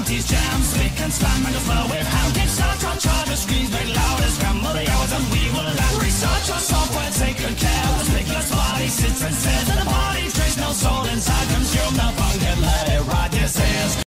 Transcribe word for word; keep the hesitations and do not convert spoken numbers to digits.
these jams, spick and span, and the flow with